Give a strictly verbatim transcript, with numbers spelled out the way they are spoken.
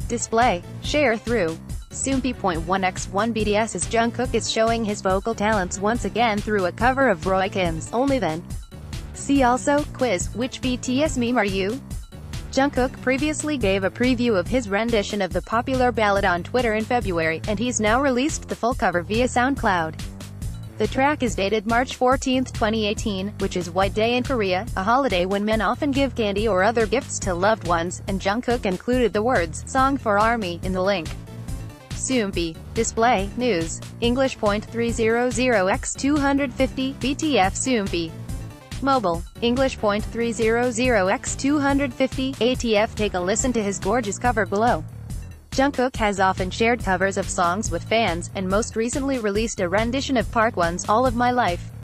Display. Sharethrough. Soompi point one by one BTS's Jungkook is showing his vocal talents once again through a cover of Roy Kim's Only Then. See also, quiz, which B T S meme are you? Jungkook previously gave a preview of his rendition of the popular ballad on Twitter in February, and he's now released the full cover via SoundCloud. The track is dated March fourteenth twenty eighteen, which is White Day in Korea, a holiday when men often give candy or other gifts to loved ones, and Jungkook included the words, "Song for Army," in the link. Soompi. Display. News. English point three hundred by two fifty, B T S Soompi. Mobile. English point three hundred by two fifty, A T F. Take a listen to his gorgeous cover below. Jungkook has often shared covers of songs with fans, and most recently released a rendition of Part one's All of My Life.